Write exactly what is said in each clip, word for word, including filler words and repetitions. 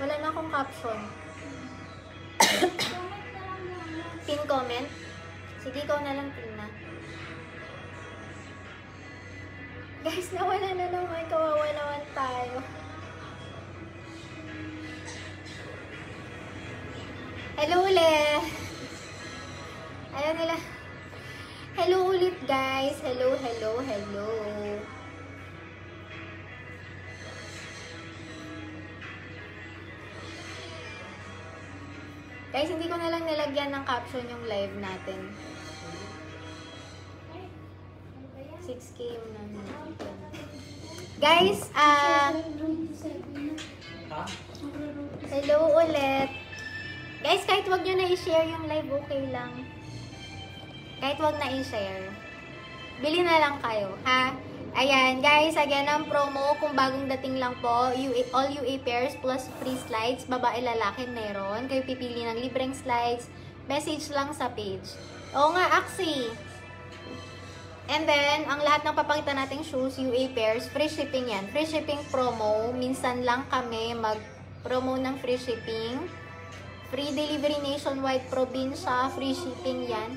Wala na akong caption. Pin comment? Sige, ikaw na lang pin na. Guys, nawala na naman. Kawawa naman tayo. Hello ulit! Ayaw nila. Hello ulit guys. Hello, hello, hello. Guys, hindi ko na lang nilagyan ng caption yung live natin. six K yung namin. Guys, ah... Uh, hello ulit. Guys, kahit wag nyo na i-share yung live, okay lang. Kahit wag na i-share. Bili na lang kayo, ha? Ayan, guys, again, ang promo, kung bagong dating lang po, U A, all U A pairs plus free slides, babae, lalaki, meron. Kayo pipili ng libreng slides, message lang sa page. Oo nga, Axie. And then, ang lahat ng papakita nating shoes, U A pairs, free shipping yan. Free shipping promo, minsan lang kami mag-promo ng free shipping. Free delivery nationwide, probinsya, free shipping yan.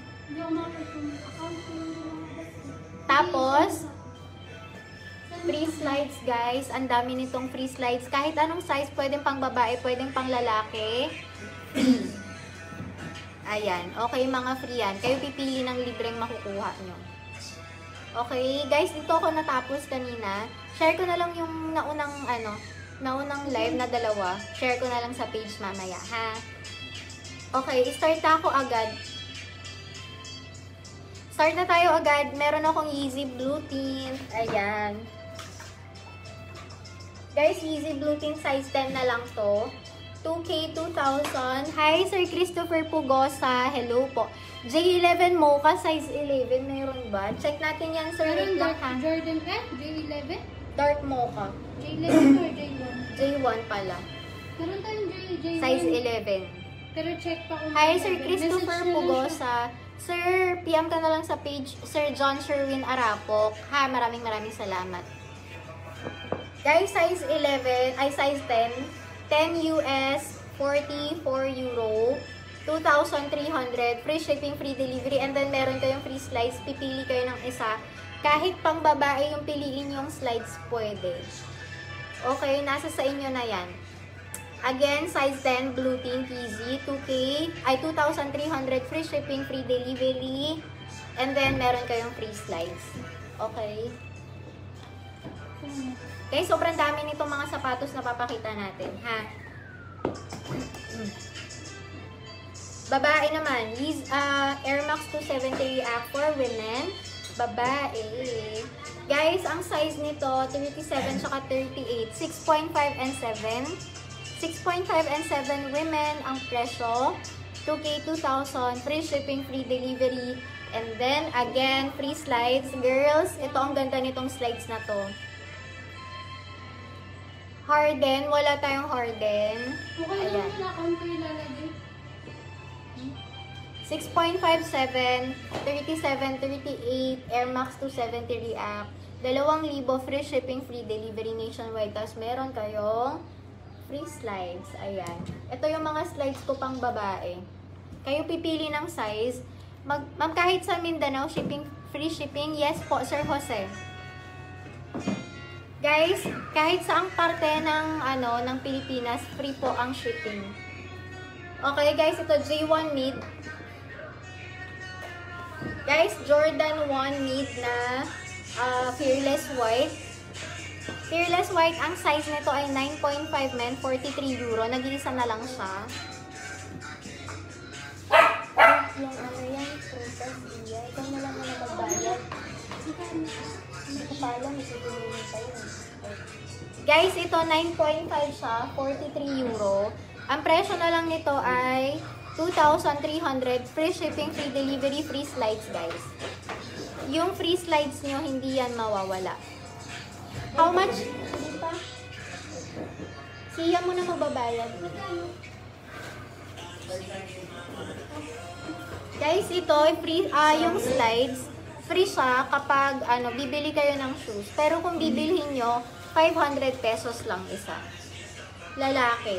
Tapos, free slides guys. Ang dami nitong free slides. Kahit anong size, pwedeng pang babae, pwedeng pang lalaki. Free. Ayan. Okay, mga free yan. Kayo pipili ng libreng makukuha nyo. Okay, guys, dito ako natapos kanina. Share ko na lang yung naunang, ano, naunang live na dalawa. Share ko na lang sa page mamaya, ha? Okay, start ako agad. Start na tayo agad. Meron akong Yeezy Blue Tint. Ayan. Guys, Yeezy Blue Tint size ten na lang to. two K two thousand. Hi, Sir Christopher Pugosa. Hello po. J eleven Mocha, size eleven. Mayroon ba? Check natin yan, Sir. Meron Dark Jordan eh? J eleven? Dark Mocha. J eleven or J one? J one pala. Meron tayong J, J one. Size eleven. Pero check pa kung... Hi, Sir Christopher Pugosa. Sir, P M ka na lang sa page, Sir John Sherwin Arapok. Ha, maraming maraming salamat. Guys, size eleven, ay size ten. ten U S, forty-four euro. two thousand three hundred. Free shipping, free delivery. And then, meron kayong free slides. Pipili kayo ng isa. Kahit pang babae yung piliin yung slides, pwede. Okay, nasa sa inyo na yan. Again, size ten, Blue Tint, Yeezy, two K, ay two thousand three hundred, free shipping, free delivery, and then meron kayong free slides. Okay? Okay, sobrang dami nitong mga sapatos na papakita natin, ha? Babae naman, Yeezy, uh, Air Max two seventy React for women. Babae. Guys, ang size nito, thirty-seven tsaka thirty-eight, six point five and seven. six point five and seven women ang presyo, two K two thousand, free shipping, free delivery, and then again, free slides. Girls, ito ang ganda nitong slides na to. Harden, wala tayong Harden. Okay lang na account ko ilalagay. six point five seven, thirty-seven, thirty-eight, Air Max two seventy React, dalawang libo, free shipping, free delivery nationwide. Tapos meron kayong free slides. Ayan. Ito yung mga slides ko pang babae. Kayo pipili ng size. Mag, ma'am, kahit sa Mindanao, shipping, free shipping. Yes po, Sir Jose. Guys, kahit saang parte ng, ano, ng Pilipinas, free po ang shipping. Okay, guys, ito J one mid. Guys, Jordan one mid na uh, Fearless White. Fearless White, ang size nito ay nine point five men, forty-three euro. Nag-iisa na lang siya. Yung ano yan, prutas, iya. Ikaw na lang na magbayad. Hindi ko pa alam, isutuloy pa yun. Guys, ito nine point five siya, forty-three euro. Ang presyo na lang nito ay two thousand three hundred, free shipping, free delivery, free slides, guys. Yung free slides nyo, hindi yan mawawala. How much? Hindi pa. Siya mo na mababayad. Guys, ito, free, uh, yung slides, free siya kapag ano, bibili kayo ng shoes. Pero kung bibilhin nyo, five hundred pesos lang isa. lalaki.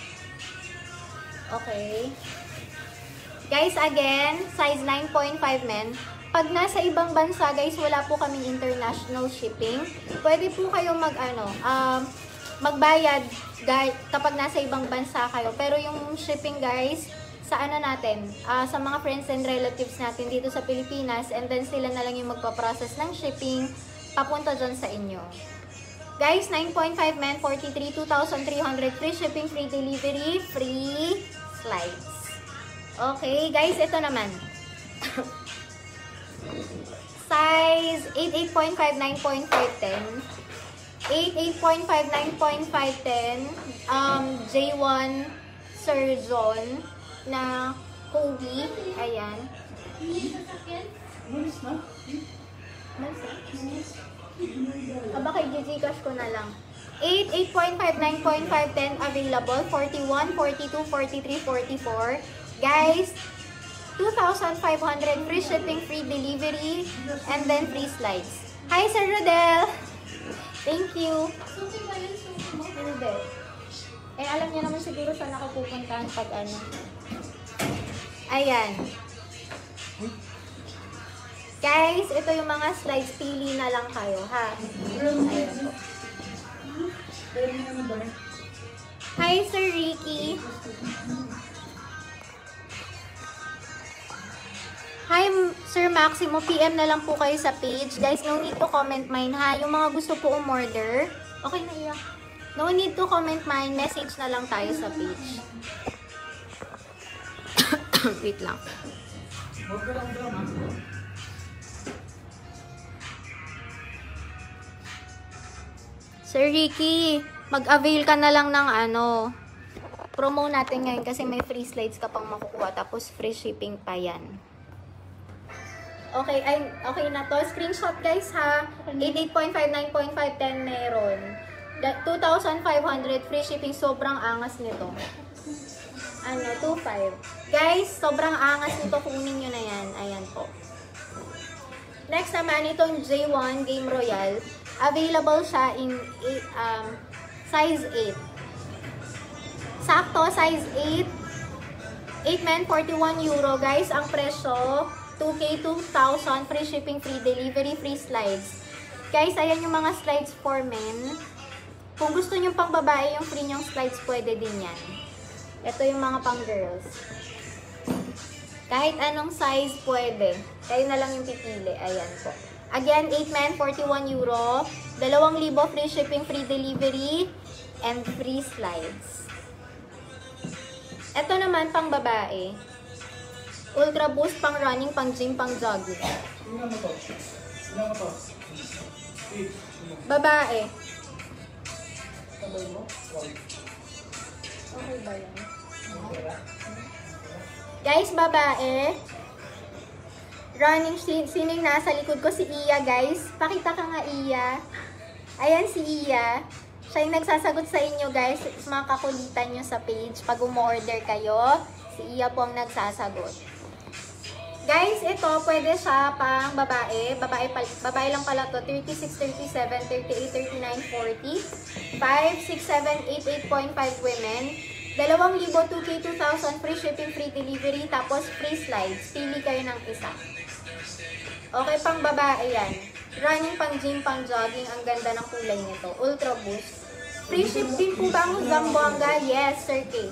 Okay. Guys, again, size nine point five men. Pag nasa ibang bansa, guys, wala po kaming international shipping. Pwede po kayo mag, ano, um, magbayad guys, kapag nasa ibang bansa kayo. Pero yung shipping, guys, sa ano natin, uh, sa mga friends and relatives natin dito sa Pilipinas, and then sila na lang yung magpa-process ng shipping papunta dyan sa inyo. Guys, nine point five men, forty-three, two thousand three hundred, free shipping, free delivery, free slides. Okay, guys, ito naman. Size eight, eight point five, nine point five, ten. eight, eight point five, nine point five, ten. Um, J one Sir John na Kobe. Ayan. Malis na? Malis na? Aba, kay Gcash ko na lang. eight, eight point five, nine point five, ten available. forty-one, forty-two, forty-three, forty-four. Guys, two thousand five hundred free shipping, free delivery, and then free slides. Hi, Sir Rodel! Thank you. Hindi. Eh, alam niya naman siguro saan ako pupuntahan pag ano. Ayan. Guys, ito yung mga slides. Pili na lang kayo, ha? Ayan po. Hi, Sir Ricky. Hi, Sir Maximo. P M na lang po kayo sa page. Guys, no need to comment mine, ha? Yung mga gusto po umorder. Okay na iya. No need to comment mine. Message na lang tayo sa page. Wait lang. Sir Ricky, mag-avail ka na lang ng ano, promo natin ngayon kasi may free slides ka pang makukuha tapos free shipping pa yan. Okay, ay, okay na to. Screenshot guys ha. eighty-eight point five, nine point five, ten meron. two thousand five hundred free shipping. Sobrang angas nito. Ano, two five. Guys, sobrang angas nito. Kunin nyo na yan. Ayan po. Next naman, itong J one Game Royale. Available siya in um, size eight. Sakto, size eight. eight men, forty-one euro. Guys, ang presyo, two K, two thousand, free shipping, free delivery, free slides. Guys, ayan yung mga slides for men. Kung gusto nyo pang babae, yung free nyong slides, pwede din yan. Ito yung mga pang girls. Kahit anong size, pwede. Kayo na lang yung pipili. Ayan po. Again, eight men, forty-one euro. two thousand free shipping, free delivery, and free slides. Ito naman pang babae. Ultra boost, pang running, pang gym, pang jogging. Babae. Okay ba yan? Guys, babae. Running, sino yung nasa likod ko? Si Iya, guys. Pakita ka nga, Iya. Ayan si Iya. Siya yung nagsasagot sa inyo, guys. Mga kakulitan nyo sa page. Pag umorder kayo, si Iya po ang nagsasagot. Guys, ito, pwede siya pang babae. Babae, babae lang pala to. thirty-six, thirty-seven, thirty-eight, thirty-nine, forty. five, six, seven, eight, eight point five women. two thousand, two K, two thousand, free shipping, free delivery, tapos free slides. Pili kayo ng isa. Okay, pang babae yan. Running, pang gym, pang jogging. Ang ganda ng kulay nito. Ultra boost. Free ship din po ba ang Zamboanga? Yes, Sir K.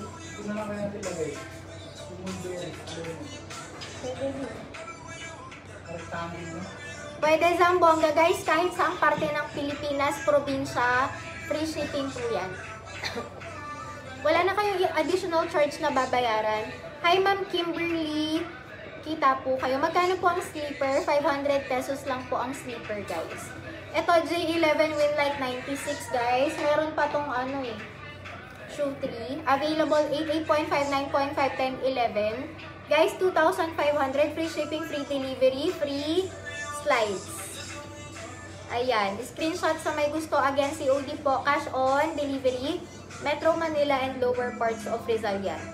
Pwede Zamboanga, guys. Kahit saang parte ng Pilipinas, probinsya, free shipping po yan. Wala na kayong additional charge na babayaran. Hi, Ma'am Kimberly. Kita po kayo. Magkano po ang sleeper? five hundred pesos lang po ang sleeper, guys. Ito, J eleven Winlight ninety-six, guys. Meron pa tong ano eh. Shoe three. Available eight, eight point five, nine point five, ten, eleven. Guys, two thousand five hundred. Free shipping, free delivery, free slides. Ayan. Screenshot sa may gusto. Again, C O D po. Cash on delivery. Metro Manila and lower parts of Rizal yan.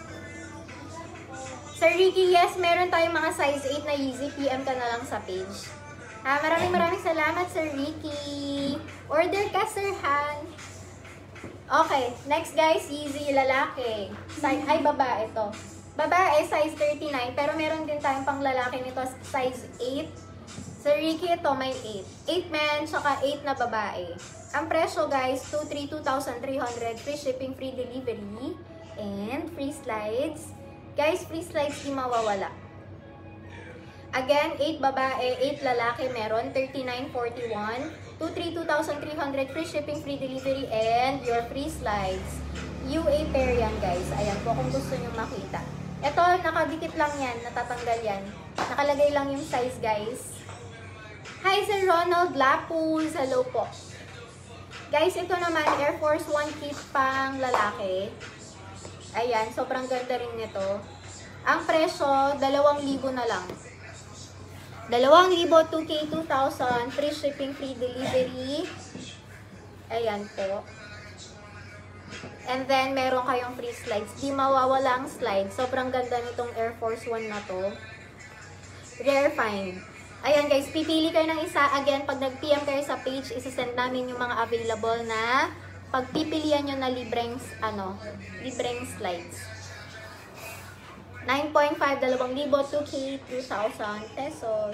Sir Ricky, yes, meron tayong mga size eight na Yeezy. P M ka na lang sa page. Ha, maraming maraming salamat, Sir Ricky. Order ka, Sir Han. Okay, next guys, Yeezy lalaki. Size, ay, babae ito. Babae, size thirty-nine, pero meron din tayong pang lalaki nito, size eight. Sa Ricky ito, may eight. eight men, saka eight na babae. Ang presyo guys, two thousand three hundred, free shipping, free delivery, and free slides. Guys, free slides di mawawala. Again, eight babae, eight lalaki meron, thirty-nine forty-one. two thousand three hundred, free shipping, free delivery, and your free slides. U A pair yan guys. Ayan po kung gusto nyo makita. Ito, nakadikit lang yan, natatanggal yan. Nakalagay lang yung size guys. Hi Sir Ronald Lapuz, hello po. Guys, ito naman, Air Force One kit pang lalaki. Ayan, sobrang ganda rin nito. Ang presyo, dalawang libo na lang. dalawang libo, two K, two thousand, free shipping, free delivery. Ayan po. And then, meron kayong free slides. Di mawawala ang slides. Sobrang ganda nitong Air Force One na to. Rare find. Ayan guys, pipili kayo ng isa. Again, pag nag-P M kayo sa page, isasend namin yung mga available na pagpipilian nyo na libreng, ano, libreng slides. nine point five, dalawang libo, two K, two thousand pesos.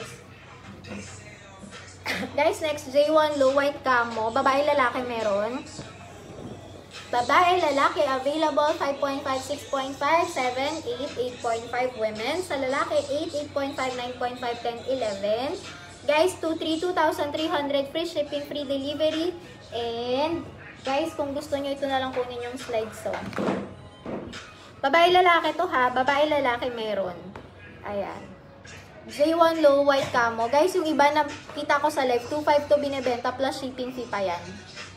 Guys, next, J one low white camo. Babae, lalaki meron. Babae, lalaki, available, five point five, six point five, seven, eight, eight point five women. Sa lalaki, eight, eight point five, nine point five, ten, eleven. Guys, two thousand three hundred, free shipping, free delivery. And, guys, kung gusto nyo, ito na lang kunin yung slides. So. Babae, lalaki to ha. Babae, lalaki meron. Ayan. J one low white camo. Guys, yung iba na kita ko sa live, two five to binibenta plus shipping fee pa yan.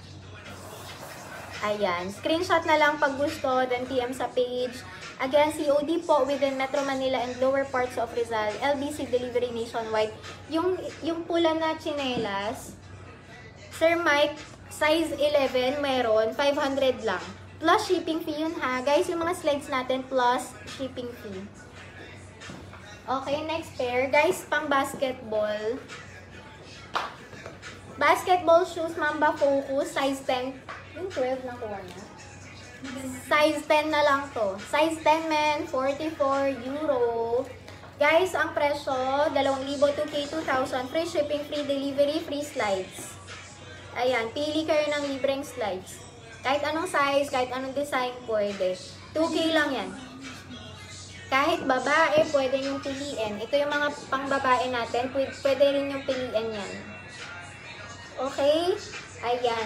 Ayan. Screenshot na lang pag gusto, then P M sa page. Again, C O D po within Metro Manila and lower parts of Rizal. L B C delivery nationwide. Yung, yung pula na chinelas, Sir Mike, size eleven, meron, five hundred lang. Plus shipping fee yun ha. Guys, yung mga slides natin, plus shipping fee. Okay, next pair. Guys, pang basketball. Basketball shoes, Mamba Focus, size ten. Yung twelve na kuha na. Size ten na lang to. Size ten men, forty-four euro. Guys, ang presyo, dalawang libo, two K, two thousand. Free shipping, free delivery, free slides. Ayan, pili kayo ng libreng slides. Kahit anong size, kahit anong design, pwede. two K lang yan. Kahit babae, pwede yung piliin. Ito yung mga pang babae natin, pwede, pwede rin yung piliin yan. Okay? Ayan.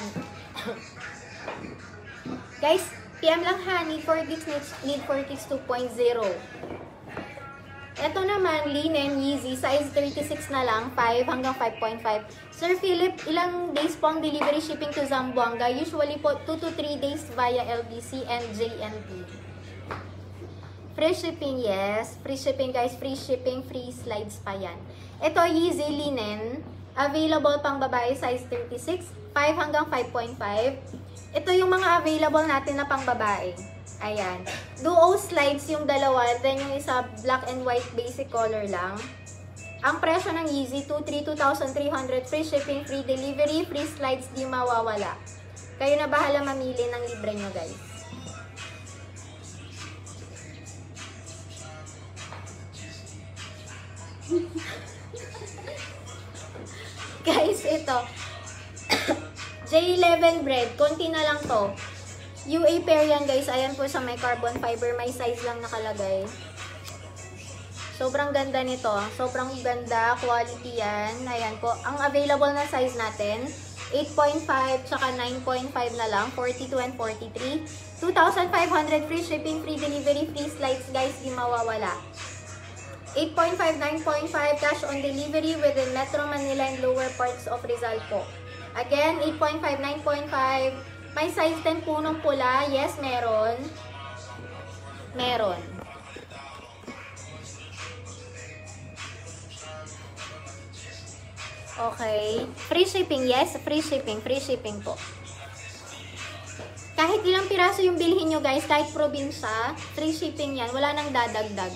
Guys, P M lang ha, need for kicks, need for kicks two point oh. Ito naman, linen, Yeezy, size thirty-six na lang, five hanggang five point five. Sir Philip, ilang days po ang delivery shipping to Zamboanga? Usually po, two to three days via L B C and J N T. Free shipping, yes. Free shipping guys, free shipping, free slides pa yan. Ito, Yeezy, linen, available pang babae, size thirty-six, five hanggang five point five. Ito yung mga available natin na pang babae. Ayan. Duo slides yung dalawa, then yung isa black and white basic color lang. Ang presyo ng Yeezy, two thousand three hundred, free shipping, free delivery, free slides, di mawawala. Kayo na bahala mamili ng libre nyo guys. Guys, ito. J eleven bread, konti na lang to. U A pair yan guys, ayan po sa may carbon fiber, may size lang nakalagay. Sobrang ganda nito, sobrang ganda, quality yan. Ayan po, ang available na size natin, eight point five tsaka nine point five na lang, forty-two and forty-three. two thousand five hundred, free shipping, free delivery, free slides guys, di mawawala. eight point five, nine point five, cash on delivery within Metro Manila and lower parts of Rizal po. Again, eight point five, nine point five. May size ten punong pula. Yes, meron. Meron. Okay. Free shipping. Yes, free shipping. Free shipping po. Kahit ilang piraso yung bilhin nyo guys, kahit probinsya, free shipping yan. Wala nang dadagdag.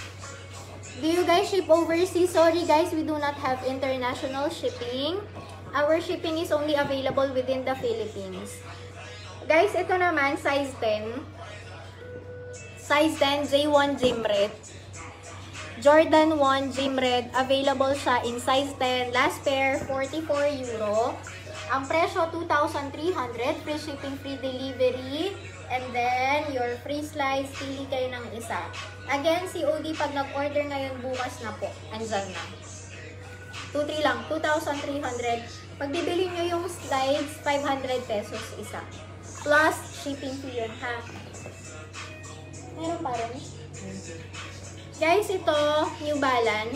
Do you guys ship overseas? Sorry guys, we do not have international shipping. Our shipping is only available within the Philippines. Guys, ito naman, size ten. Size ten, J one Gym Red. Jordan one Gym Red, available siya in size ten. Last pair, forty-four euro. Ang presyo, two thousand three hundred. Free shipping, free delivery. And then, your free slice, pili kayo ng isa. Again, C O D pag nag-order ngayon, bukas na po. Andyan na. two three lang, two thousand three hundred. Pag bibili nyo yung slides, five hundred pesos isa. Plus, shipping fee yun, ha? Meron pa rin. Guys, ito, New Balance.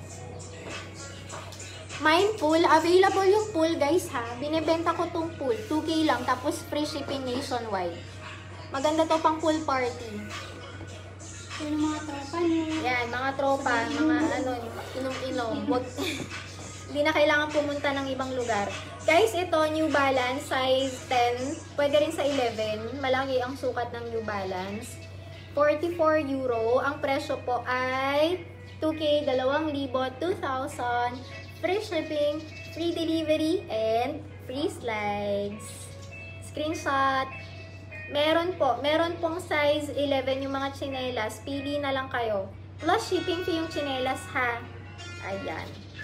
Mine pool. Available yung pool, guys, ha? Binibenta ko tong pool. two K lang, tapos free shipping nationwide. Maganda to pang pool party. Yung mga tropa niyo. Yan, mga tropa, mga ano, inom-inom. Wag, hindi na kailangan pumunta ng ibang lugar. Guys, ito, New Balance, size ten. Pwede rin sa eleven. Malaki ang sukat ng New Balance. forty-four euro. Ang presyo po ay two K, two thousand, two thousand. Free shipping, free delivery, and free slides. Screenshot. Meron po. Meron pong size eleven yung mga tsinelas. Pili na lang kayo. Plus shipping fee yung tsinelas, ha? Ayan.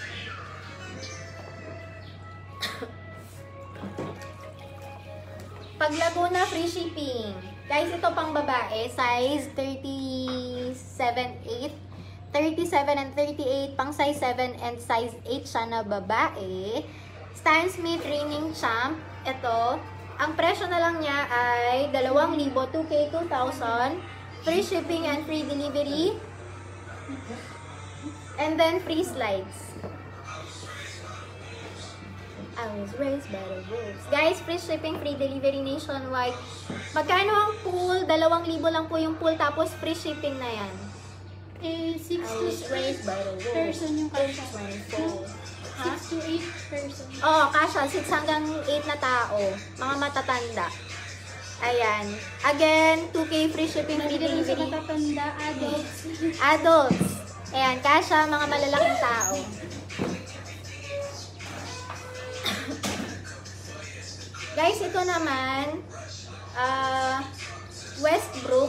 Pag Laguna, free shipping. Guys, ito pang babae, size thirty-seven eight, thirty-seven and thirty-eight, pang size seven and size eight siya na babae. Stan Smith Reigning Champ, ito, ang presyo na lang niya ay two thousand, two K, two thousand, free shipping and free delivery, and then free slides. I was raised by the wolves. Guys, free shipping, free delivery nationwide. Magkano ang pool? Dalawang libo lang po yung pool, tapos free shipping na yan. Eh, six I to was raised by the wolves. person yung kasha. Ha? six to eight person. Oo, oh, kasha. six hanggang eight na tao. Mga matatanda. Ayan. Again, two K free shipping, free Nandito lang sa delivery. matatanda, adults. Adults. Ayan, kasha, mga malalaking tao. Guys, ito naman, uh, Westbrook.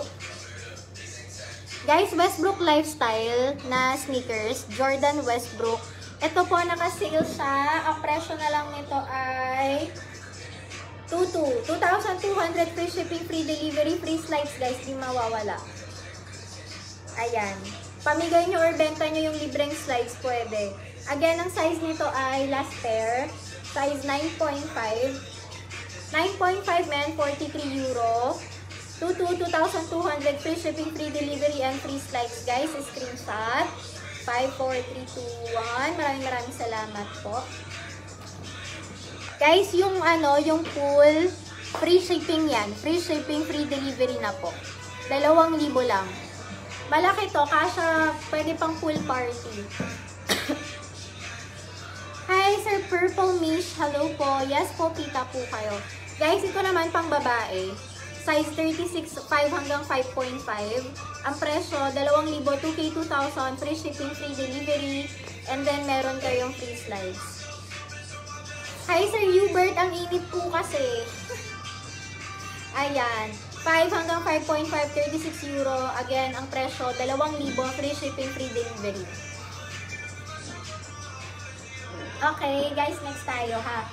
Guys, Westbrook Lifestyle na sneakers, Jordan Westbrook. Ito po, naka-sale siya. Ang presyo na lang nito ay two thousand two hundred, free shipping, free delivery, free slides, guys. Di mawawala. Ayan. Pamigay nyo or benta nyo yung libreng slides, pwede. Again, ang size nito ay last pair. Size nine point five. nine point five men, forty-three euro. two thousand two hundred, free shipping, free delivery, and free slides, guys. Screenshot. five, four, three, two, one. Maraming maraming salamat po. Guys, yung ano, yung pool, free shipping yan. Free shipping, free delivery na po. Dalawang libo lang. Malaki to, kasha pwede pang pool party. Hi, Sir Purple Mish. Hello po. Yes po, kita po kayo. Guys, ito naman pang babae. Size thirty-six, five hanggang five point five. Ang presyo, dalawang libo, two K, two thousand, free shipping, free delivery, and then meron kayong free slides. Hi, Sir Hubert. Ang init po kasi. Ayan. five hanggang five point five, thirty-six euro. Again, ang presyo, dalawang libo, free shipping, free delivery. Okay, guys, next tayo, ha.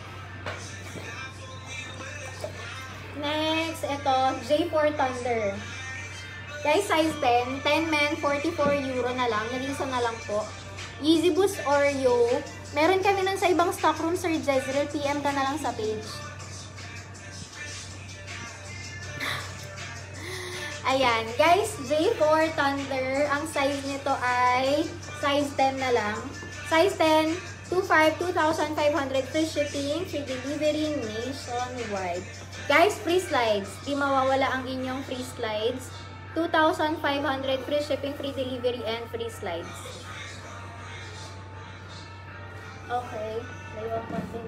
Next, ito, J four Thunder. Guys, size ten. ten men, forty-four euro na lang. Nalisa na lang po. Yeezy Boost Oreo. Meron kami nun sa ibang stock room, Sir Jezreel. P M ka na lang sa page. Ayan. Guys, J four Thunder. Ang size nito ay size ten na lang. Size ten. two five, two thousand five hundred, free shipping, free delivery nationwide. Guys, free slides. Di mawawala ang inyong free slides. two thousand five hundred, free shipping, free delivery, and free slides. Okay. Layo ang konti.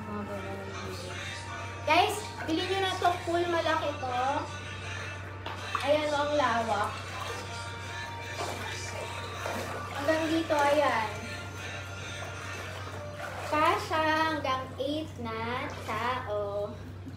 Guys, bilhin nyo na itong pool. Malaki to. Ayan o ang lawak. Hanggang dito, ayan. Kasha hanggang eight na tao.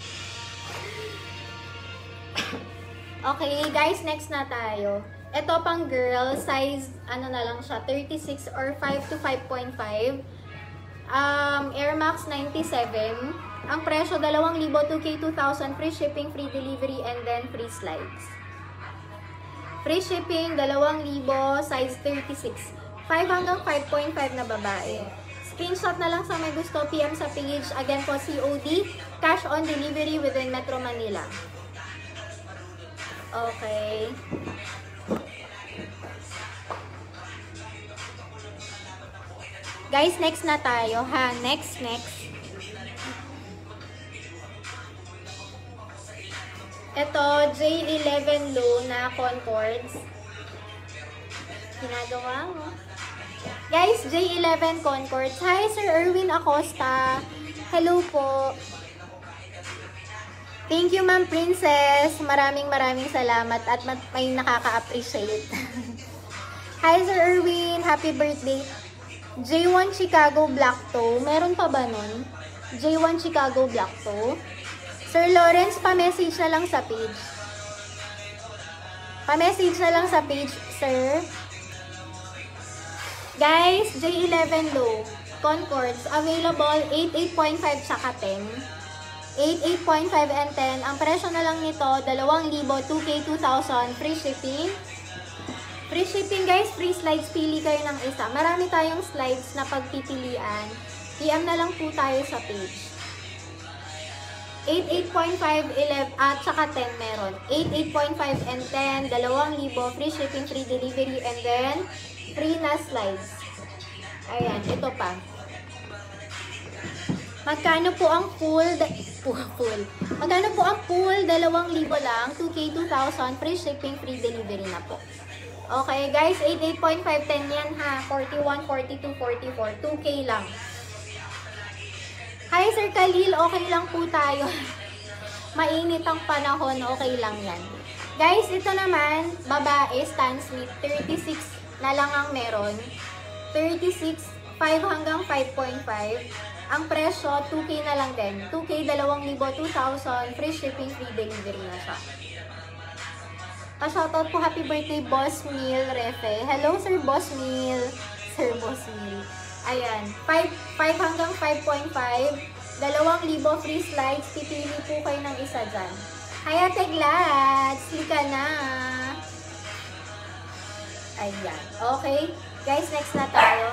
Okay, guys, next na tayo. Ito pang girl, size, ano na lang siya, thirty-six or five to five point five. Um, Air Max ninety-seven. Ang presyo, two thousand, two K, two thousand, free shipping, free delivery, and then free slides. Free shipping, two thousand, size thirty-six. five hanggang five point five na babae. Screenshot na lang sa may gusto, P M sa page. Again po, C O D, cash on delivery within Metro Manila. Okay. Guys, next na tayo ha. Next, next. Ito, J eleven low na Concords. Ginagawa mo. Guys, J eleven Concords. Hi, Sir Erwin Acosta. Hello po. Thank you, Ma'am Princess. Maraming maraming salamat at may nakaka-appreciate. Hi, Sir Erwin. Happy birthday. J one Chicago Black Toe. Meron pa ba nun? J one Chicago Black Toe. Sir Lawrence, pa-message na lang sa page. Pa-message na lang sa page, sir. Guys, J eleven low. Concords. Available eight, eight point five, saka ten. eight, eight point five and ten. Ang presyo na lang nito, two thousand, two K, two thousand. Free shipping. Free shipping guys, free slides, pili kayo ng isa. Marami tayong slides na pagpipilian. P M na lang po tayo sa page. eight, eight point five, eleven, at saka ten meron. eight, eight point five and ten, two thousand, free shipping, free delivery, and then free na slides. Ayan, ito pa. Magkano po ang full? Full. Magkano po ang full? two thousand lang, two K, two thousand, free shipping, free delivery na po. Okay, guys, eight, eight point five, ten yan ha. forty-one, forty-two, forty-four. two K lang. Hi, Sir Khalil. Okay lang po tayo. Mainit ang panahon. Okay lang yan. Guys, ito naman, babae, Stan Smith. thirty-six na lang ang meron. thirty-six, five hanggang five point five. Ang presyo, two K na lang din. two K, two thousand, two thousand. Free shipping, free delivery na siya. Pa-shoutout po, happy birthday, Boss Meal Refe. Hello, Sir Boss Meal. Sir Boss Meal. Ayan. five, five hanggang five point five. two thousand free slides. Pipili po kayo ng isa dyan. Hi, Ate Glads. Lika na. Ayan. Okay. Guys, next na tayo.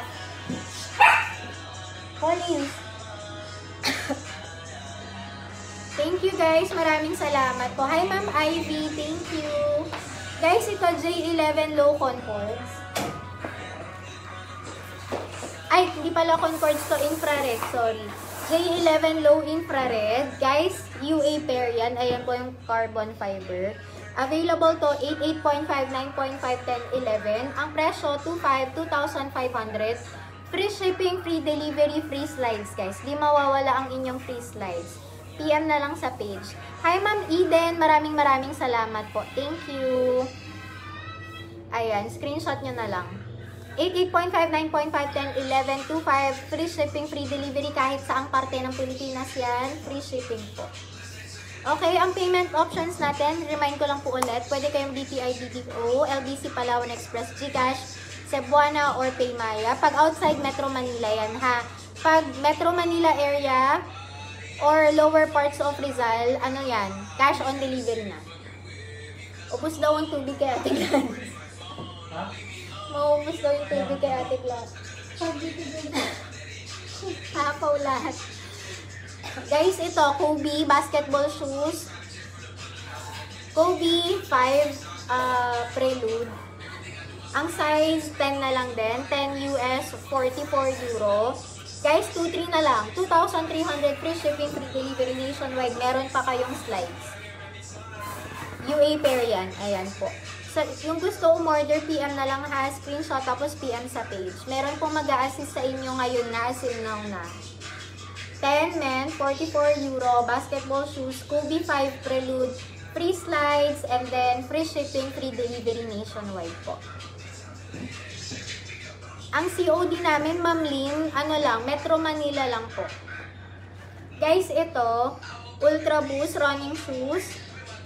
Collins. Thank you guys. Maraming salamat po. Hi Ma'am Ivy. Thank you. Guys, ito J eleven low Concords. Ay, hindi pala Concords to, infrared. Sorry. J eleven low infrared. Guys, U A pair yan. Ayan po yung carbon fiber. Available to eight, eight point five, nine point five, ten, eleven. Ang presyo, two five, two thousand five hundred. Free shipping, free delivery, free slides guys. Di mawawala ang inyong free slides. P M na lang sa page. Hi Ma'am Eden, maraming maraming salamat po. Thank you. Ayan, screenshot nyo na lang. eight, eight point five, nine point five, ten, eleven, two five. Free shipping, free delivery kahit saang parte ng Pilipinas yan. Free shipping po. Okay, ang payment options natin, remind ko lang po ulit, pwede kayong B P I D D O, L B C Palawan Express, GCash, Cebuana, or Paymaya. Pag outside Metro Manila yan ha. Pag Metro Manila area, or lower parts of Rizal, ano yan, cash on delivery na. Upos daw ang tubig kay Ate Glan. Ha? Maubos daw yung tubig kay Ate Glan. Hapaw lahat. Guys, ito, Kobe basketball shoes. Kobe five uh, Prelude. Ang size, ten na lang din. ten U S, forty-four euro. Guys, two three na lang. two thousand three hundred free shipping, free delivery nationwide. Meron pa kayong slides. U A pair yan. Ayan po. So, yung gusto umorder, P M na lang ha. Screenshot tapos P M sa page. Meron pong mag-a-assist sa inyo ngayon na as in now na. ten men, forty-four euro. Basketball shoes. Kobe five Prelude. Free slides. And then free shipping, free delivery nationwide po. Ang C O D namin, Ma'am Lynn, ano lang, Metro Manila lang po. Guys, ito, Ultra Boost running shoes.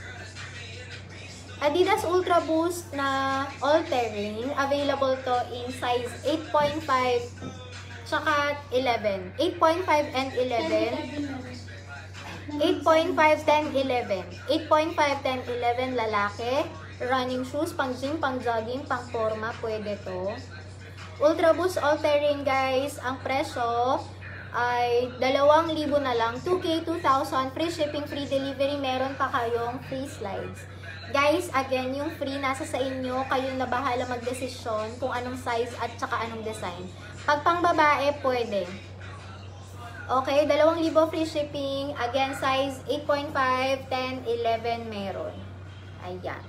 Adidas Ultra Boost na all-terrain. Available to in size eight point five tsaka eleven. eight point five and eleven. eight point five, ten, eleven. eight point five, ten, eleven lalaki. Running shoes, pang gym, pang jogging, pang forma, pwede to. Ultra Boost all-terrain guys, ang presyo ay dalawang libo na lang. two K, two thousand, free shipping, free delivery, meron pa kayong free slides. Guys, again, yung free nasa sa inyo, kayo na bahala magdesisyon kung anong size at saka anong design. Pag pang babae, pwede. Okay, dalawang libo free shipping. Again, size eight point five, ten, eleven meron. Ayan.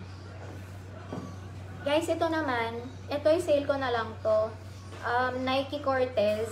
Guys, ito naman, ito yung sale ko na lang to. Um, Nike Cortez.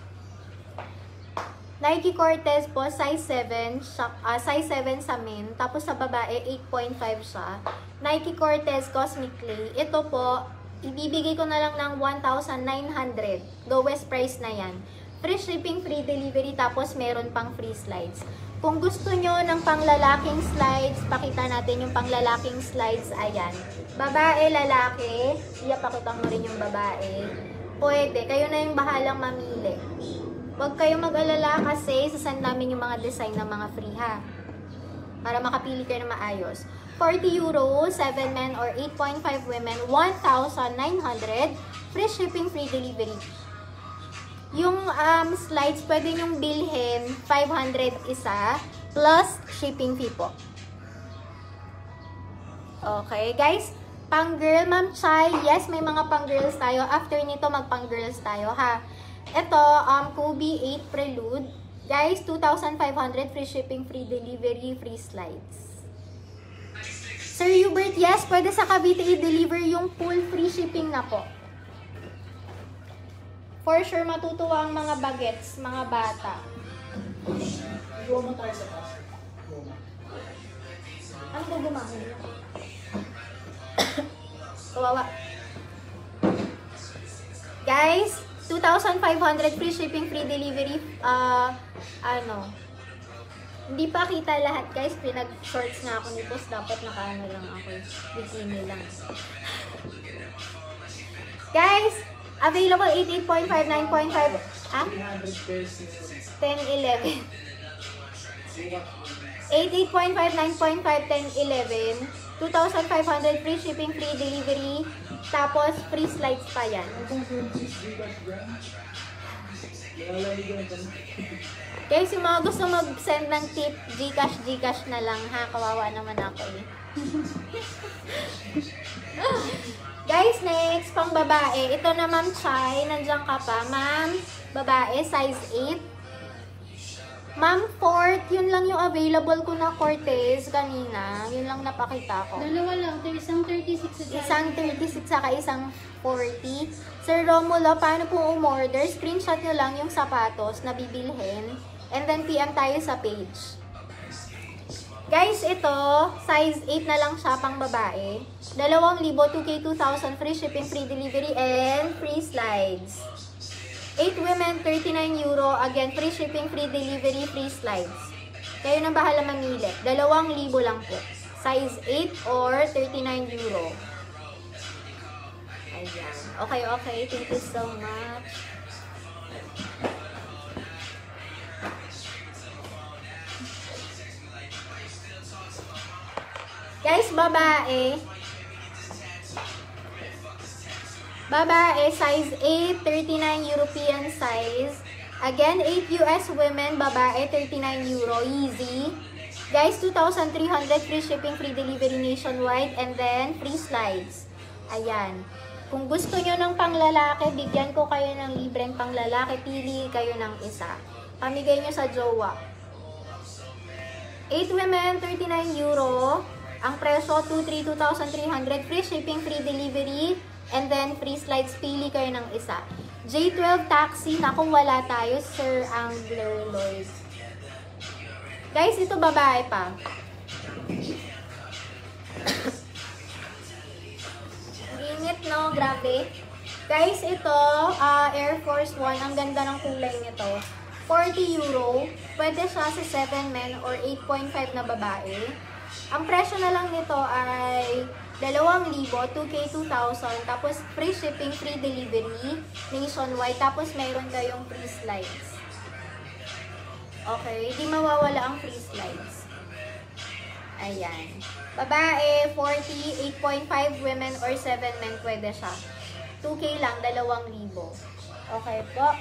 Nike Cortez po, size seven, uh, size seven sa men, tapos sa babae, eight point five siya. Nike Cortez Cosmic Clay. Ito po, ibibigay ko na lang ng one thousand nine hundred. Lowest price na yan. Free shipping, free delivery, tapos meron pang free slides. Kung gusto nyo ng panglalaking slides, pakita natin yung panglalaking slides. Ayan. Babae, lalaki. Iya, pakita mo rin yung babae. Pwede. Kayo na yung bahalang mamili. Huwag kayong mag-alala kasi sasend namin yung mga design ng mga free ha. Para makapili kayo na maayos. forty euro, seven men or eight point five women, one thousand nine hundred. Free shipping, free delivery. Yung um, slides, pwede nyong bilhin five hundred isa plus shipping fee po. Okay, guys. Pang girl, Ma'am Chai. Yes, may mga pang girls tayo. After nito, mag pang girls tayo, ha. Ito, um, Kobe eight Prelude. Guys, two thousand five hundred. Free shipping, free delivery, free slides. Sir Hubert, yes, pwede sa Cavite i-deliver yung full free shipping na po. For sure, matutuwa ang mga bagets, mga bata. Goma tayo sa class. Goma. Ano ba gumamit? Kawawa. Guys, two thousand five hundred free shipping, free delivery. Uh, ano, hindi pa kita lahat guys. Pinag-shorts nga ako nito. Dapat naka-ano lang ako. Bikini lang. Guys, available eight point five, nine point five. Ah? ten, eleven. eight point five, nine point five, ten, eleven. two thousand five hundred free shipping, free delivery. Tapos, free slides pa yan. Guys, yung mga gusto mag-send ng tip, Gcash, Gcash na lang ha. Kawawa naman ako eh. Guys, next, pang babae. Ito na, Ma'am Chai. Nandiyan ka pa. Ma'am, babae, size eight. Ma'am, fourth, yun lang yung available ko na Cortez kanina. Yun lang napakita ko. Dalawa lang. Isang thirty-six sa Isang thirty-six saka isang forty. Sir Romulo, paano po umorder? Screenshot nyo lang yung sapatos na bibilhin. And then P M tayo sa page. Guys, ito, size eight na lang siya pang babae. Dalawang libo, two K, two thousand, free shipping, free delivery, and free slides. eight women, thirty-nine euro. Again, free shipping, free delivery, free slides. Kayo nang bahala mamili. Dalawang libo lang po. Size eight or thirty-nine euro. Ayan. Okay, okay. Thank you so much. Guys, babae. Babae, size eight, thirty-nine European size. Again, eight U S women, babae, thirty-nine euro, easy. Guys, two thousand three hundred free shipping, free delivery nationwide, and then free slides. Ayan. Kung gusto nyo ng panglalaki, bigyan ko kayo ng libreng panglalaki, pili kayo ng isa. Pamigay nyo sa jowa. eight women, thirty-nine euro. Ang presyo, two thousand three hundred, free shipping, free delivery, and then free slides, pili kayo ng isa. J twelve taxi, naku wala tayo, Sir Angler Lloyd. Guys, ito babae pa. Ingit no, grabe. Guys, ito, uh, Air Force One, ang ganda ng kulay nito. forty euro, pwede siya sa seven men or eight point five na babae. Ang presyo na lang nito ay dalawang libo, two K two thousand, tapos free shipping, free delivery, nationwide, tapos mayroon kayong free slides. Okay, di mawawala ang free slides. Ayan. Babae, forty, eight point five women or seven men, pwede siya. two K lang, dalawang libo. Okay po.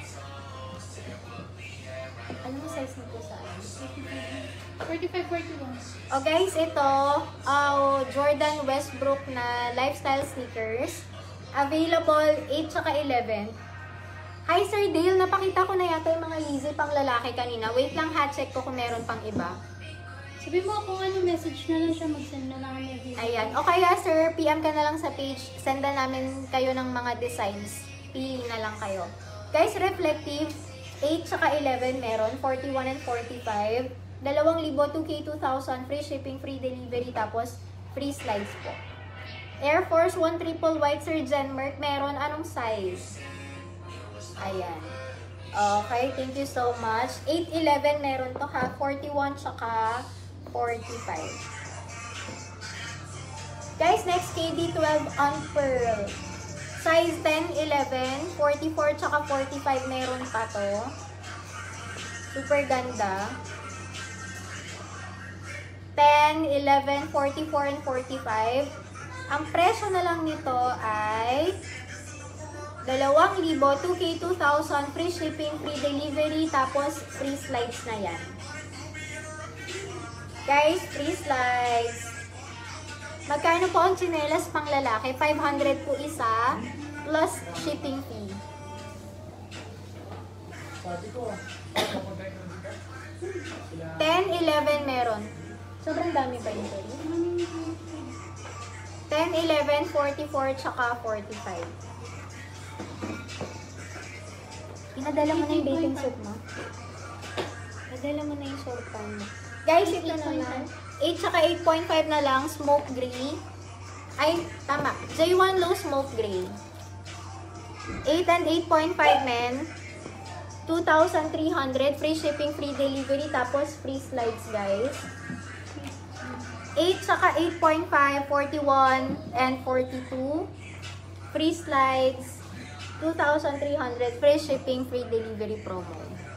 Anong size nito sa akin? forty-five, forty-one. Oh guys, ito, uh, Jordan Westbrook na lifestyle sneakers. Available eight tsaka eleven. Hi Sir Dale, napakita ko na yata yung mga Yeezy pang lalaki kanina. Wait lang ha, check ko kung meron pang iba. Sabi mo kung ano, message na lang siya, mag-send na lang kami. Ayan. O kaya sir, P M ka na lang sa page. Senda namin kayo ng mga designs. Pili na lang kayo. Guys, reflective, eight tsaka eleven meron. forty-one and forty-five. Dalawang libo, two K two thousand. Free shipping, free delivery. Tapos, free slides po. Air Force One Triple White, Sir Jenmerk. Meron. Anong size? Ayan. Okay, thank you so much. eight eleven meron to ha. forty-one tsaka forty-five. Guys, next K D twelve on pearl. Size ten, eleven, forty-four tsaka forty-five meron pa to. Super ganda. ten, eleven, forty-four, and forty-five. Ang presyo na lang nito ay dalawang libo, two K two thousand, free shipping, free delivery, tapos free slides na yan. Guys, free slides. Magkano po ang tsinelas pang lalaki? five hundred po isa, plus shipping fee. ten, eleven meron. Sobrang dami ba yun? ten, eleven, forty-four, tsaka forty-five. Pinadala mo na yung bathing suit mo. Nadala mo na yung short pant mo. Guys, ito naman. eight tsaka eight point five na lang, smoke gray. Ay, tama. J one low smoke gray. eight and eight point five men. two thousand three hundred. Free shipping, free delivery. Tapos free slides, guys. eight tsaka eight point five, forty-one and forty-two. Free slides. two thousand three hundred. Free shipping, free delivery promo.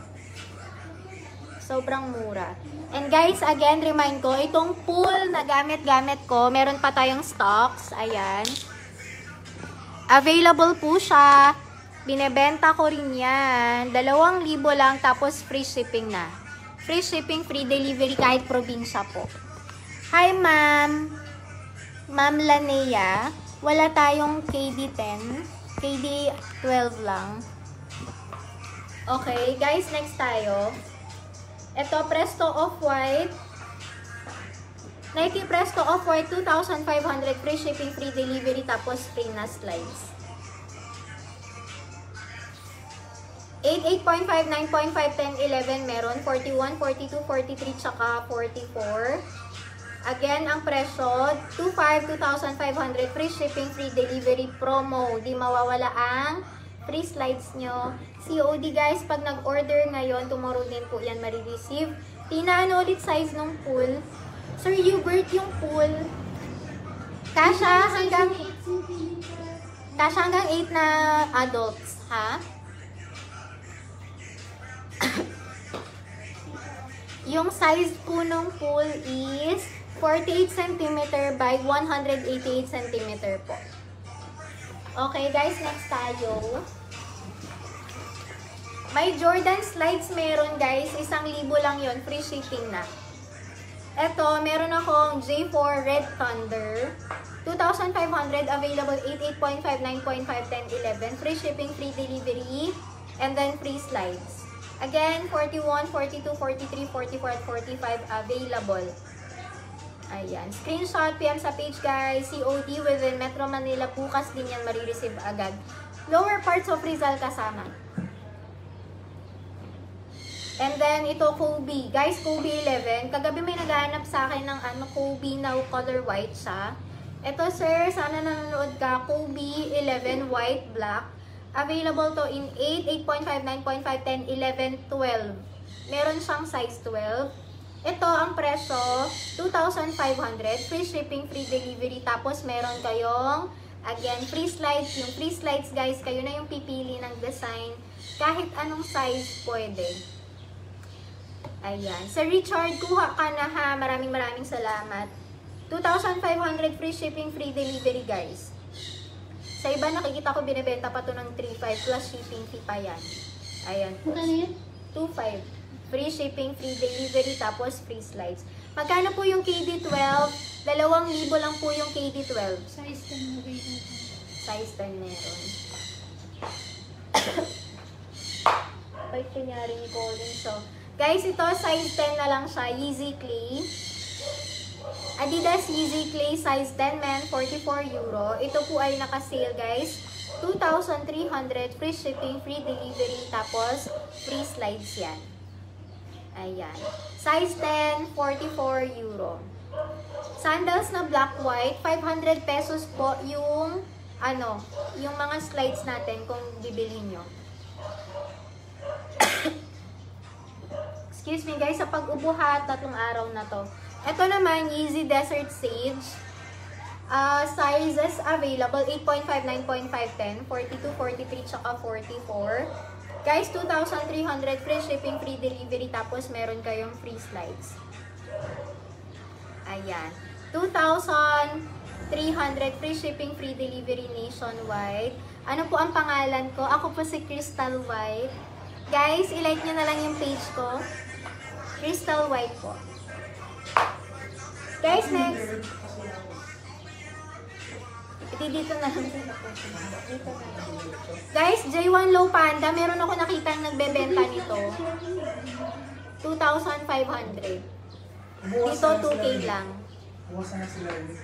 Sobrang mura. And guys, again, remind ko, itong pool na gamit-gamit ko, meron pa tayong stocks. Ayan. Available po siya. Binebenta ko rin yan. Dalawang libo lang, tapos free shipping na. Free shipping, free delivery, kahit probinsya po. Hi, ma'am. Ma'am Lanea. Wala tayong K D ten. K D twelve lang. Okay, guys, next tayo. Ito, Presto Off-White. Nike Presto Off-White, two thousand five hundred. Free shipping, free delivery, tapos free na slides. eight, eight point five, nine point five, ten, eleven meron. forty-one, forty-two, forty-three, tsaka forty-four. Again, ang presyo, two five, two thousand five hundred. Free shipping, free delivery promo. Di mawawala ang free slides nyo. C O D guys, pag nag-order ngayon, tomorrow din po yan marireceive. Tina, ano ulit size ng pool? Sir Hubert, yung pool, kasha hanggang kasha hanggang eight na adults, ha? Yung size po ng pool is forty-eight centimeter by one hundred eighty-eight centimeter po. Okay guys, next tayo. May Jordan slides meron guys. Isang libo lang yon, free shipping na. Eto, meron akong J four Red Thunder. two thousand five hundred, available eight, eight point five, nine point five, ten, eleven. Free shipping, free delivery, and then free slides. Again, forty-one, forty-two, forty-three, forty-four, and forty-five available. Ayan. Screenshot, P M sa page guys. C O D within Metro Manila. Bukas din yan marireceive agad. Lower parts of Rizal kasama. And then, ito Kobe. Guys, Kobe eleven. Kagabi may naghahanap sa akin ng ano, Kobe now color white siya. Ito sir, sana nanonood ka. Kobe eleven white black. Available to in eight, eight point five, nine point five, ten, eleven, twelve. Meron siyang size twelve. Ito, ang presyo, two thousand five hundred. Free shipping, free delivery. Tapos, meron kayong, again, free slides. Yung free slides, guys, kayo na yung pipili ng design. Kahit anong size, pwede. Ayan. Sa Richard, kuha ka na ha. Maraming maraming salamat. two thousand five hundred free shipping, free delivery, guys. Sa iba, nakikita ko binibenta pa to ng three five plus shipping fee pa yan. Ayan. Magkano yun? two five. Free shipping, free delivery, tapos free slides. Magkano po yung K D twelve? Dalawang libo lang po yung K D twelve. Size ten mo kayo. Size ten meron. Bait kunyari ni Colin. So, guys, ito size ten na lang siya. Yeezy Clay. Adidas Yeezy Clay size ten men, forty-four euro. Ito po ay naka-sale, guys. two thousand three hundred, free shipping, free delivery, tapos free slides yan. Ayan. Size ten, forty-four euro. Sandals na black white, five hundred pesos po yung ano, yung mga slides natin kung bibilhin nyo. Excuse me guys, sa pag-ubuhat, tatlong araw na to. Ito naman, Yeezy Desert Sage. Uh, sizes available, eight point five, nine point five, ten, forty-two, forty-three, tsaka forty-four. Guys, two thousand three hundred free shipping, free delivery, tapos meron kayong free slides. Ayan. two thousand three hundred free shipping, free delivery nationwide. Ano po ang pangalan ko? Ako po si Crystal White. Guys, ilike nyo na lang yung page ko. Crystal White po. Guys, next. Ito dito na lang. Dito na lang. Guys, J one Low Panda, meron ako nakitang nagbebenta nito. two thousand five hundred. Dito, two K lang. Buwasan na sila rin.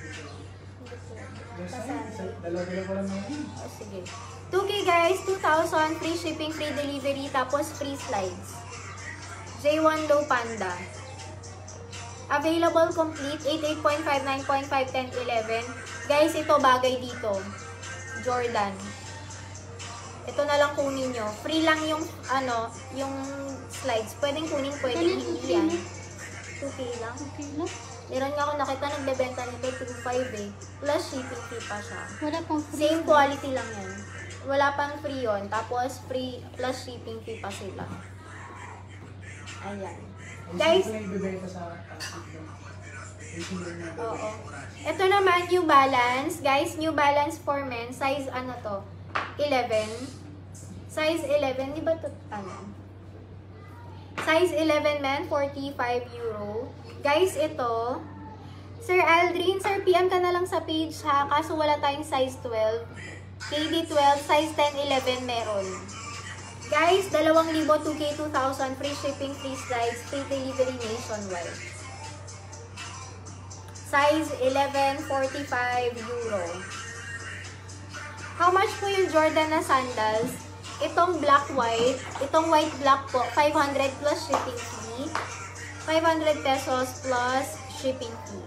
Dalawa-dalawa ko lang naman. O, sige. two K guys, two thousand, free shipping, free delivery, tapos free slides. J one Low Panda. Available complete, eight, eight point five, nine point five, ten, eleven. Guys, ito bagay dito. Jordan. Ito na lang kunin nyo. Free lang yung, ano, yung slides. Pwedeng kunin, pwedeng hindi yan. two K lang. Okay lang. Meron nga ako nakita nagbebenta nito two five eh. Plus shipping fee pa siya. Wala pang free. Same quality lang yan. Wala pang free yun. Tapos free plus shipping fee pa sila. Ayan. Guys, oo. Ito naman, New Balance. Guys, New Balance for men. Size ano to? eleven. Size eleven. Di ba ito? Ano? Size eleven men, forty-five euro. Guys, ito. Sir Aldrin, Sir P M ka na lang sa page ha. Kaso wala tayong size twelve. K D twelve, size ten, eleven meron. Guys, dalawang libo, two K, two thousand, free shipping, free slides, free delivery nationwide. Size eleven, forty-five euro. How much po yung Jordan na sandals? Itong black white, itong white black po, five hundred plus shipping fee. five hundred pesos plus shipping fee.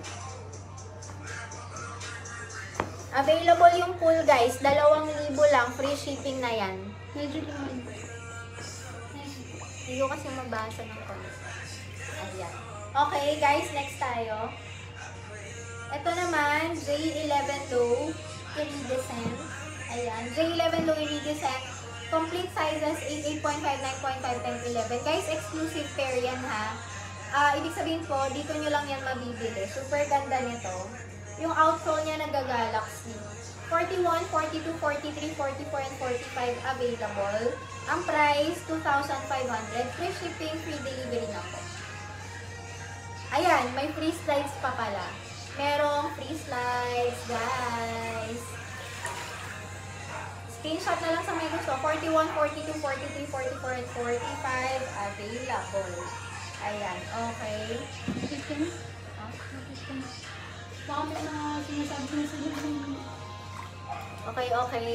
Available yung pool guys, dalawang libo lang, free shipping na yan. Medyo naman. Hindi ko kasi mabasa ng comments. Ayan. Okay, guys, next tayo. Ito naman, J eleven Low Iridescent. Ayan, J eleven Low Iridescent. Complete sizes, eight, eight point five, nine point five, ten, eleven. Guys, exclusive pair yan ha. Uh, ibig sabihin po, dito nyo lang yan mabibili. Super ganda nito. Yung outsole niya nag-galaxy. forty-one, forty-two, forty-three, forty-four, and forty-five available. Ang price, two thousand five hundred. Free shipping, free delivery na po. Ayan, may free slides pa pala. Merong free slides, guys. Screenshot na lang sa may gusto. forty-one, forty-two, forty-three, forty-four, and forty-five available. Ayan, okay. Chicken? Huh? Chicken. Baka may mga sinasabi na sila. Okay, okay.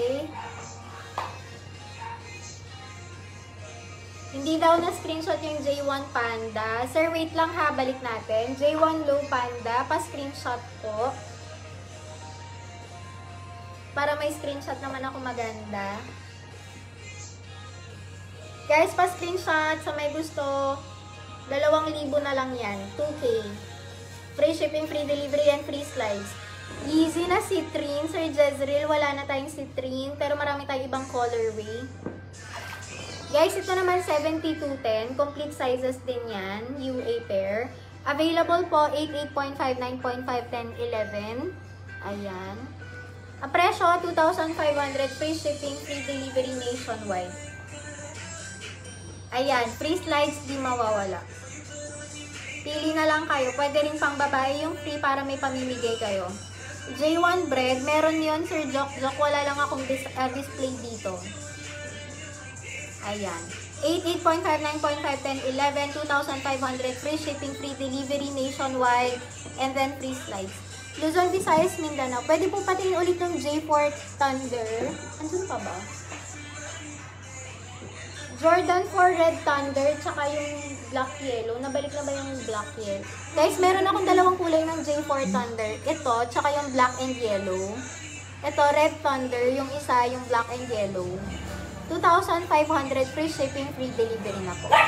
Hindi daw na screenshot yung J one Panda. Sir, wait lang ha, balik natin. J one Low Panda, pa-screenshot po. Para may screenshot naman ako maganda. Guys, pa-screenshot sa may gusto. Dalawang libo na lang yan. two K. Free shipping, free delivery, and free slides. Easy na citrine. Sir Jezreel, wala na tayong citrine. Pero marami tayong ibang colorway. Guys, ito naman seventy-two ten. Complete sizes din yan. U A pair. Available po eight, eight point five, nine point five, ten, eleven. Ayan. Ang presyo, two thousand five hundred. Free shipping, free delivery nationwide. Ayan. Free slides, di mawawala. Pili na lang kayo. Pwede rin pang babae yung free para may pamimigay kayo. J one bread, meron yun, Sir Jok Jok. Wala lang akong dis uh, display dito. Ayan. eight, eight point five, nine point five, ten, eleven, two thousand five hundred. Free shipping, free delivery nationwide. And then free slides. Luzon, Visayas, Mindanao. Pwede po patingin ulit yung J four Thunder. Andun pa ba? Jordan four Red Thunder, tsaka yung Black Yellow. Nabalik na ba yung Black Yellow? Guys, meron akong dalawang kulay ng J four Thunder. Ito, tsaka yung Black and Yellow. Ito, Red Thunder. Yung isa, yung Black and Yellow. two thousand five hundred. Free shipping, free delivery na po.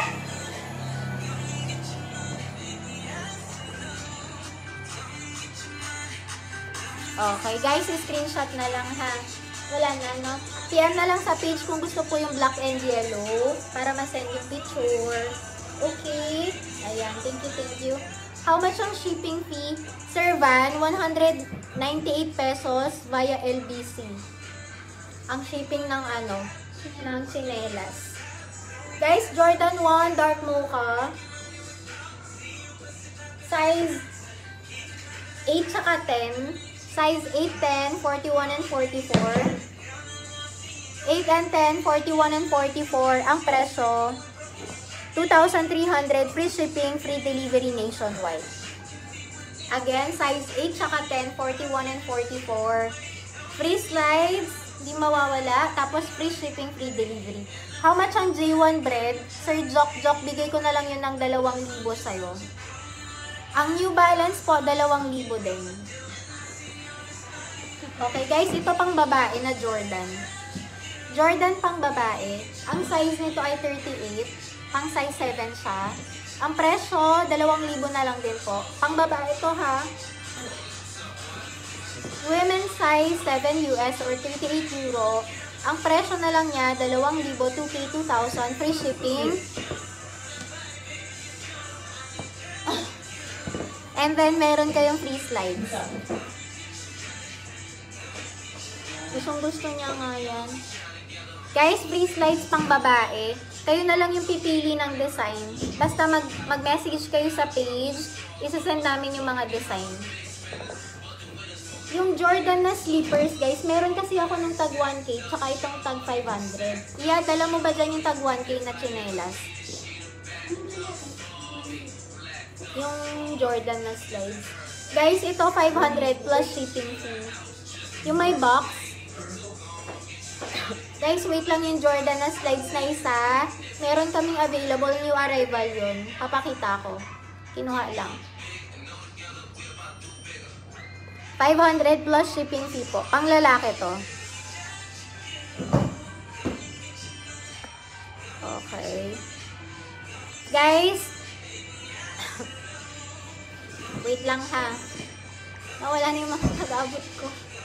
Okay, guys, screenshot na lang ha. Wala na, no? P M na lang sa page kung gusto po yung black and yellow para ma-send yung picture. Okay. Ayan, thank you, thank you. How much ang shipping fee? Sir Van, one hundred ninety-eight pesos via L B C. Ang shipping ng ano, ng chinelas. Guys, Jordan one Dark Mocha. Size eight saka ten. Size eight, ten, forty-one, and forty-four. eight and ten, forty-one, and forty-four. Ang presyo, two thousand three hundred. Free shipping, free delivery nationwide. Again, size eight saka ten, forty-one, and forty-four. Free slides, di mawawala. Tapos free shipping, free delivery. How much ang J one bread? Sir Jok Jok, bigay ko na lang yun ng dalawang libo sa'yo. Ang New Balance po, dalawang libo din. Okay guys, ito pang babae na Jordan. Jordan pang babae. Ang size nito ay thirty-eight. Pang size seven siya. Ang presyo, dalawang libo na lang din po. Pang babae ito ha. Women's size seven U S or thirty-eight euro. Ang presyo na lang niya, dalawang libo, two K, two thousand. Free shipping. And then, meron kayong free slides. Gustong gusto niya nga yan. Guys, free slides pang babae. Kayo na lang yung pipili ng design. Basta mag, mag-message kayo sa page. Isasend namin yung mga design. Yung Jordan na slippers, guys, meron kasi ako ng tag one K tsaka itong tag five hundred. Iya, dala mo ba dyan yung tag one K na chinelas? Yung Jordan na slides. Guys, ito five hundred plus shipping fee. Yung may box. Guys, wait lang yung Jordan na slides na isa. Meron kaming available, new arrival yun. Papakita ko. Kinuha lang. five hundred plus shipping fee po. Pang lalaki to. Okay. Guys. Wait lang ha. Nawala na yung mga pag-abot ko.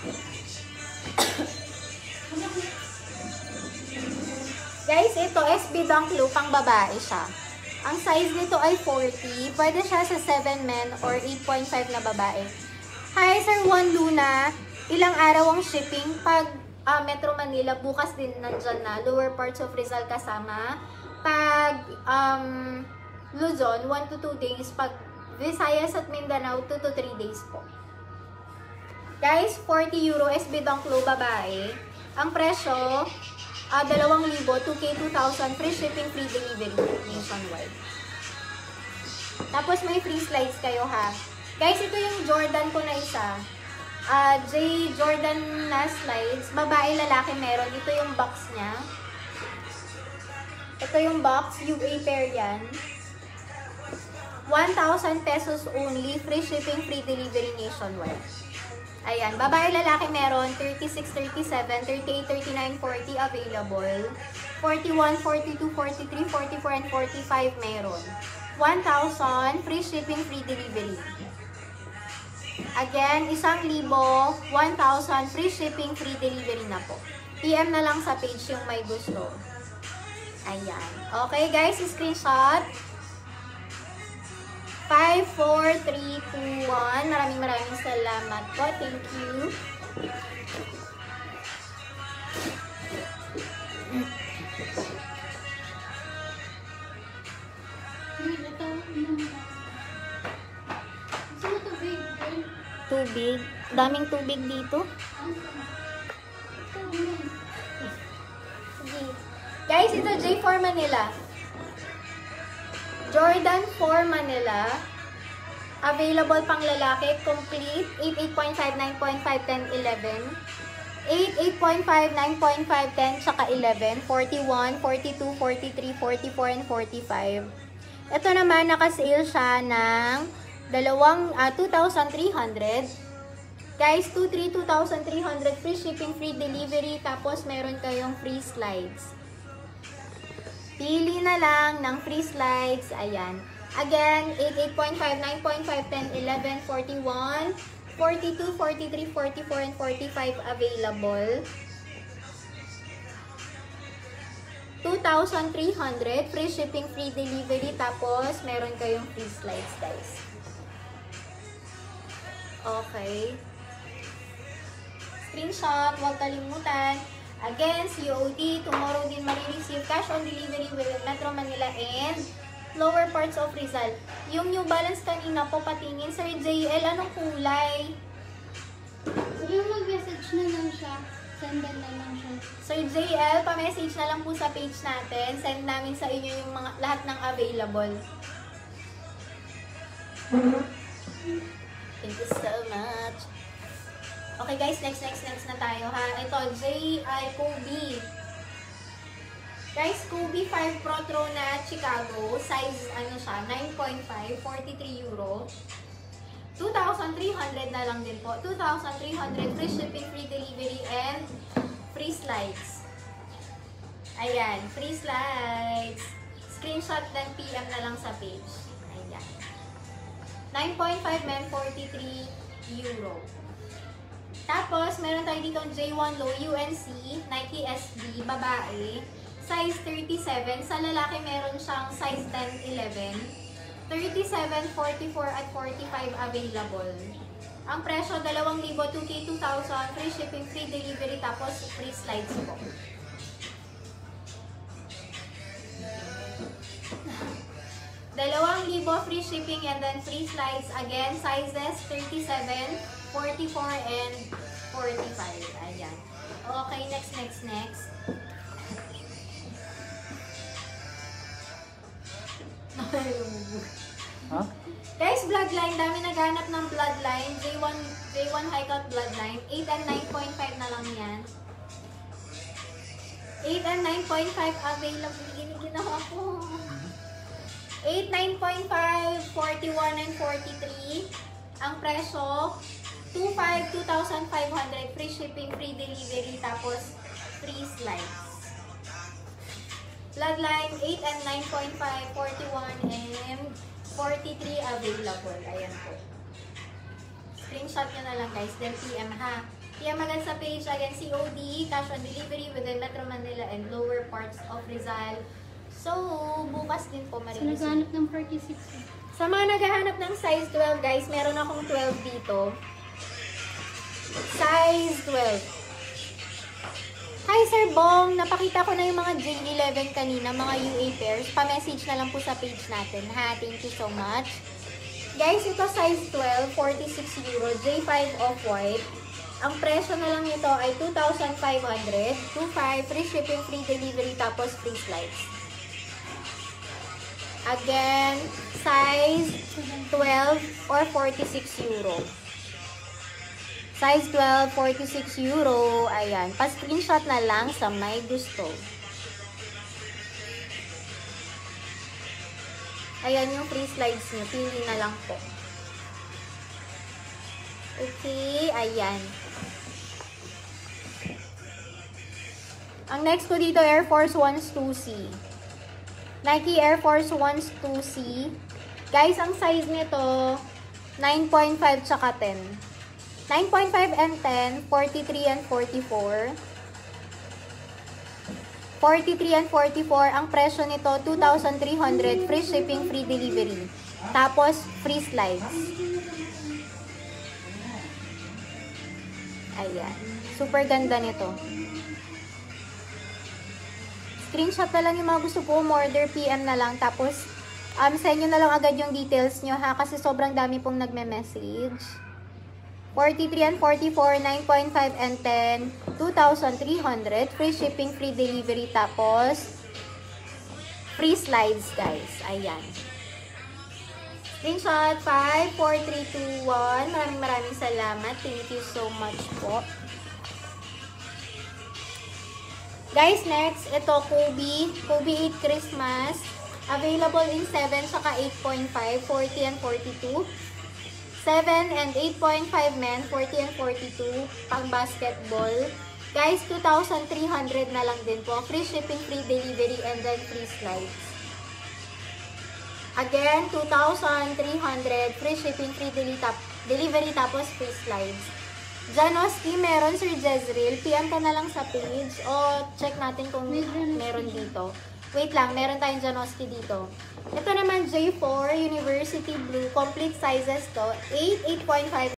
Guys, ito S B Dunk Low, pang babae siya. Ang size nito ay forty. Pwede siya sa seven men or eight point five na babae. Hi, Sir Juan Luna. Ilang araw ang shipping? Pag uh, Metro Manila, bukas din nandyan na. Lower parts of Rizal kasama. Pag um, Luzon, one to two days. Pag Visayas at Mindanao, two to three days po. Guys, forty euro S B Dunk Low babae. Ang presyo, Uh, dalawang libo, two K, two thousand, free shipping, free delivery, nationwide. Tapos may free slides kayo ha. Guys, ito yung Jordan ko na isa. Uh, J Jordan na slides. Babae, lalaki meron. Ito yung box niya. Ito yung box, U A pair yan. one thousand pesos only, free shipping, free delivery nationwide. Ayan, babae, lalaki meron thirty-six, thirty-seven, thirty-eight, thirty-nine, forty available. forty-one, forty-two, forty-three, forty-four, and forty-five meron. one thousand, free shipping, free delivery. Again, isang libo, one thousand, free shipping, free delivery na po. P M na lang sa page yung may gusto. Ayan. Okay guys, screenshot. five, four, three, two, one. Maraming maraming salamat po. Thank you. Ito, inom mo. Gusto mo tubig? Tubig. Daming tubig dito. Ito, inom. Sige. Guys, ito J four Manila. Jordan four Manila. Available pang lalaki. Complete. eight, eight point five, nine point five, ten, eleven. eight, eight point five, nine point five, ten, saka eleven. forty-one, forty-two, forty-three, forty-four, and forty-five. Ito naman, nakasale siya ng dalawang, uh, two thousand three hundred. Guys, two three, two thousand three hundred. Free shipping, free delivery. Tapos, meron kayong free slides. Pili na lang ng free slides. Ayan. Again, eight, eight point five, nine point five, ten, eleven, forty-one, forty-two, forty-three, forty-four, and forty-five available. two thousand three hundred. Free shipping, free delivery. Tapos, meron kayong free slides, guys. Okay. Screenshot. Huwag kalimutan. Again, C O D, tomorrow din marireceive cash on delivery with Metro Manila and lower parts of Rizal. Yung New Balance kanina po patingin, Sir J L, anong kulay? Sige, mag-message na lang siya. Sendan na lang siya. Sir J L, pa-message na lang po sa page natin. Send namin sa inyo yung mga lahat ng available. Thank you so much. Okay guys, next, next, next na tayo ha. Ito, J I Kobe. Guys, Kobe five Pro Tro na Chicago. Size, ano siya, nine point five, forty-three euro. two thousand three hundred na lang din po. two thousand three hundred, free shipping, free delivery, and free slides. Ayan, free slides. Screenshot then P M na lang sa page. Ayan. nine point five men, forty-three euro. Tapos, meron tayo dito J one Low U N C, Nike S B, babae, size thirty-seven. Sa lalaki, meron siyang size ten, eleven, thirty-seven, forty-four, at forty-five available. Ang presyo, two thousand, two K, two thousand, free shipping, free delivery, tapos free slides po. Dalawang libo free shipping and then free slides. Again, sizes thirty-seven, forty-four, and forty-five. Ayan. Okay, next, next, next. Huh? Guys, bloodline. Dami naghanap ng bloodline. J one, J one high cut bloodline. eight and nine point five na lang yan. eight and nine point five available. Giniginawa ko. eight, nine point five, forty-one, and forty-three. Ang presyo, two five, two thousand five hundred. Free shipping, free delivery, tapos free slides. Bloodline, eight and nine point five, forty-one, and forty-three available. Ayan po. Screenshot nyo na lang guys, then P M ha. P M agad sa page, again C O D, cash on delivery within Metro Manila and lower parts of Rizal. So, bukas din po So, marireceive. naghanap ng forty-six. Sa mga naghahanap ng size twelve guys, meron akong twelve dito. Size twelve. Hi Sir Bong, napakita ko na yung mga J eleven kanina, mga U A pairs. Pa-message na lang po sa page natin ha. Thank you so much. Guys, ito size twelve, forty-six euro, J five off-white. Ang presyo na lang nito ay two thousand five hundred, two five, free shipping, free delivery, tapos free slides. Again, size twelve or forty-six euro. Size twelve, forty-six euro. Ayan. Pa-screenshot na lang sa may gusto. Ayan yung free slides nyo. Pili na lang po. Okay, ayan. Ang next ko dito, Air Force Ones two C. Nike Air Force Ones two C. Guys, ang size nito, nine point five tsaka ten. nine point five and ten, forty-three and forty-four. forty-three and forty-four, ang presyo nito, two thousand three hundred, free shipping, free delivery. Tapos, free slides. Ayan. Super ganda nito. Screenshot na lang yung mga gusto po order, P M na lang. Tapos, um, send nyo na lang agad yung details nyo ha, kasi sobrang dami pong nagme-message. forty-three and forty-four, nine point five and ten, two thousand three hundred, free shipping, free delivery, tapos, free slides guys. Ayan. Screenshot, five, four, three, two, one. Maraming maraming salamat. Thank you so much po. Guys, next, ito, Kobe. Kobe eight Christmas. Available in seven saka eight point five, forty and forty-two. seven and eight point five men, forty and forty-two. Pang basketball. Guys, two thousand three hundred na lang din po. Free shipping, free delivery, and then free slides. Again, two thousand three hundred. Free shipping, free delivery, tapos free slides. Janoski, meron Sir Jezreel. P M ka na lang sa page o check natin kung meron dito. Wait lang, meron tayong Janoski dito. Ito naman J four, University Blue. Complete sizes to. eight, eight point five.